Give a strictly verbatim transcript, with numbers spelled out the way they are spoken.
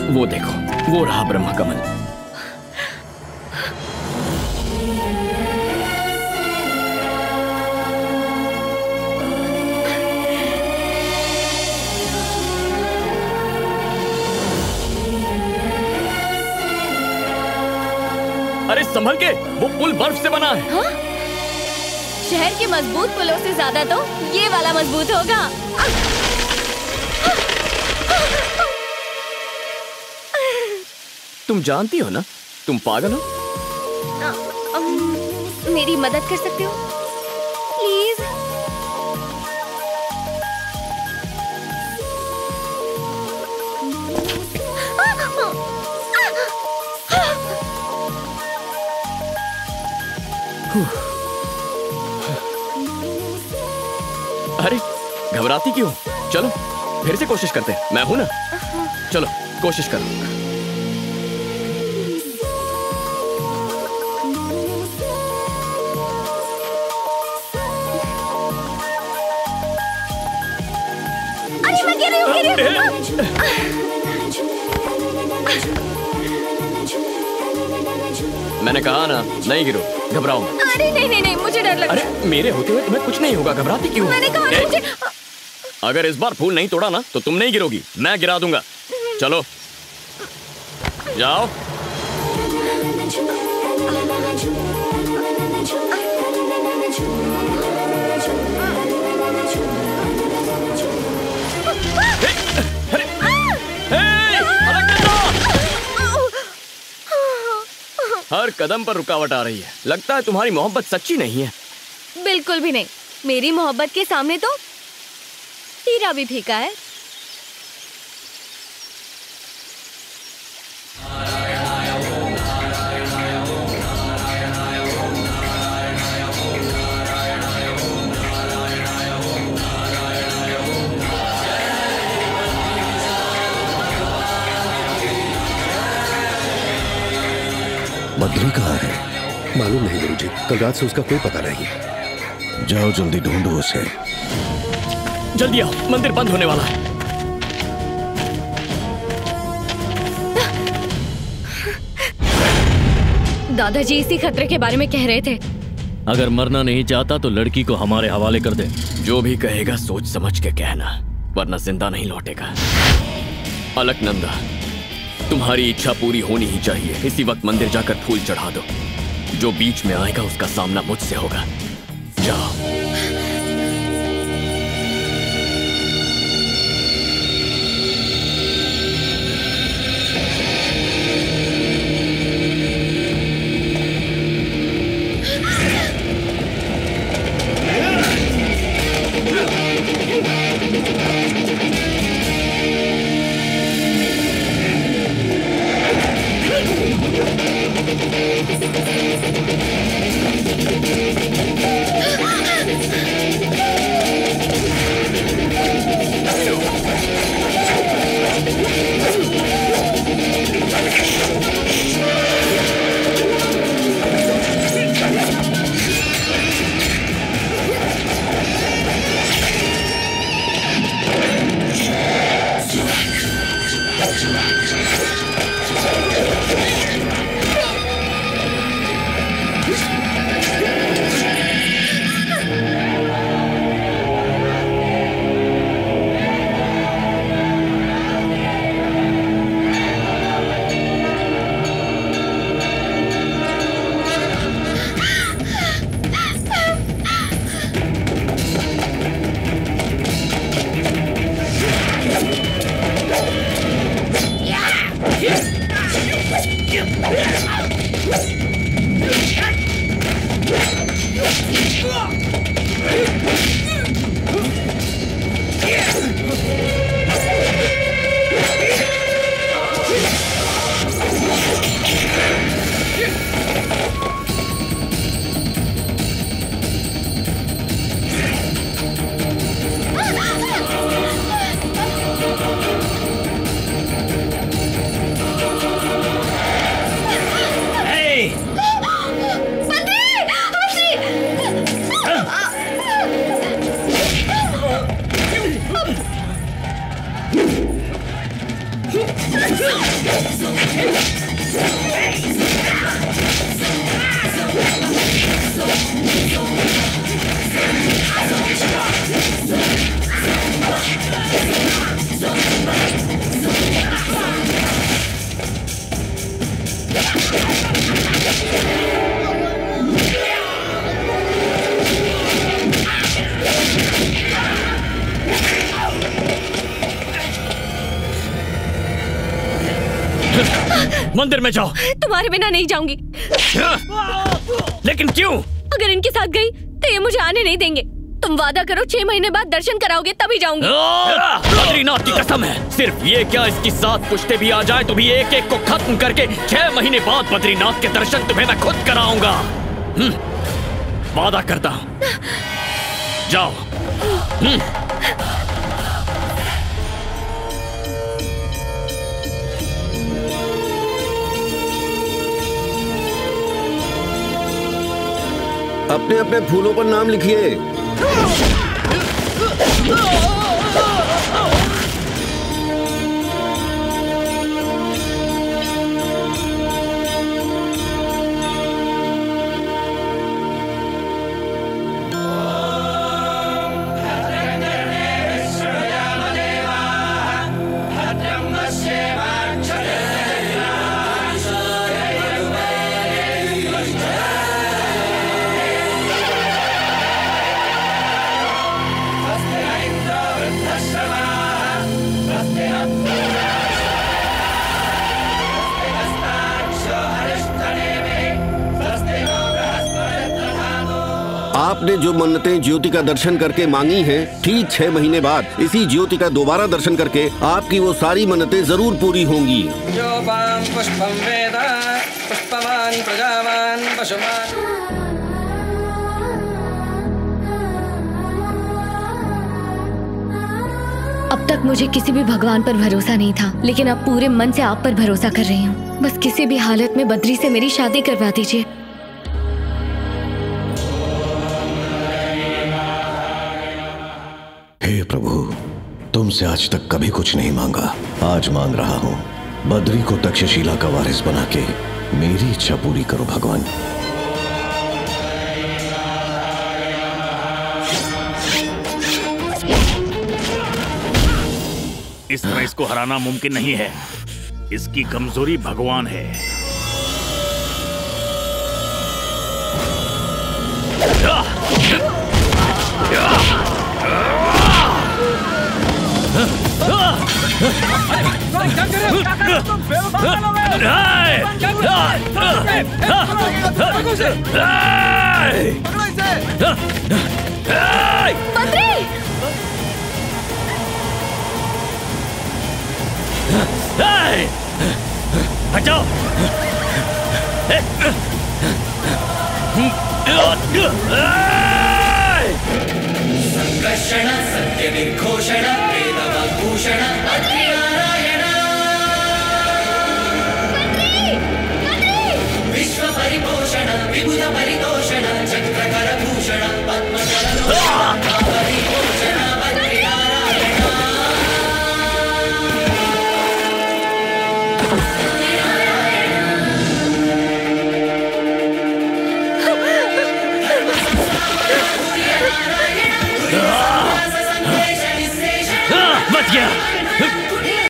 वो देखो, वो रहा ब्रह्मा कमल। अरे संभल के, वो पुल बर्फ से बना है। हाँ? शहर के मजबूत पुलों से ज्यादा तो ये वाला मजबूत होगा। तुम जानती हो ना, तुम पागल हो। आ, अम, मेरी मदद कर सकते हो प्लीज? अरे घबराती क्यों? चलो फिर से कोशिश करते हैं, मैं हूं ना। चलो कोशिश करो। अरे मैं गिर रही हूँ, गिर रही हूँ। मैंने कहा ना, नहीं गिरो, घबराओ मत। अरे नहीं नहीं नहीं, मुझे डर लग रहा है। अरे मेरे होते हुए तुम्हें कुछ नहीं होगा, घबराती क्यों? मैंने कहा ना मुझे। अगर इस बार फूल नहीं तोड़ा ना तो तुम नहीं गिरोगी, मैं गिरा दूंगा। चलो जाओ। हर कदम पर रुकावट आ रही है। लगता है तुम्हारी मोहब्बत सच्ची नहीं है। बिल्कुल भी नहीं। मेरी मोहब्बत के सामने तो हीरा भी फीका है। बद्री कहाँ है? मालूम नहीं गुरुजी, कल रात से उसका कोई पता नहीं है। जाओ जल्दी ढूंढो उसे। जल्दी आओ, मंदिर बंद होने वाला है। दादाजी इसी खतरे के बारे में कह रहे थे। अगर मरना नहीं चाहता तो लड़की को हमारे हवाले कर दे। जो भी कहेगा सोच समझ के कहना, वरना जिंदा नहीं लौटेगा। अलकनंदा, तुम्हारी इच्छा पूरी होनी ही चाहिए। इसी वक्त मंदिर जाकर फूल चढ़ा दो। जो बीच में आएगा उसका सामना मुझसे होगा। जाओ। मंदिर में जाओ। तुम्हारे बिना नहीं जाऊंगी। लेकिन क्यों? अगर इनके साथ गई तो ये मुझे आने नहीं देंगे। तुम वादा करो छह महीने बाद दर्शन कराओगे तभी जाऊंगी। बद्रीनाथ की कसम है, सिर्फ ये क्या इसकी सात पुश्ते भी आ जाए तो भी एक एक को खत्म करके छह महीने बाद बद्रीनाथ के दर्शन तुम्हें मैं खुद कराऊंगा। वादा करता हूं। जाओ। अपने अपने फूलों पर नाम लिखिए। आपने जो मन्नतें ज्योति का दर्शन करके मांगी हैं, ठीक छह महीने बाद इसी ज्योति का दोबारा दर्शन करके आपकी वो सारी मन्नतें जरूर पूरी होंगी। जो पां पुष्पं वेद पुष्पवान् प्रजावान् पशुमान्। अब तक मुझे किसी भी भगवान पर भरोसा नहीं था, लेकिन अब पूरे मन से आप पर भरोसा कर रही हूँ। बस किसी भी हालत में बद्री से मेरी शादी करवा दीजिए। हे प्रभु, तुमसे आज तक कभी कुछ नहीं मांगा, आज मांग रहा हूं। बद्री को तक्षशिला का वारिस बना के मेरी इच्छा पूरी करो भगवान। इस तरह इसको हराना मुमकिन नहीं है। इसकी कमजोरी भगवान है। बद्री! हटाओ! संकर्षण सत्य निर्घोषण वेदवाग्भूषण अग्निनारायण विश्व परिपोषण विबुध परितोषण चक्रकर भूषण पद्मकरलोचन परिपोषण बच गया।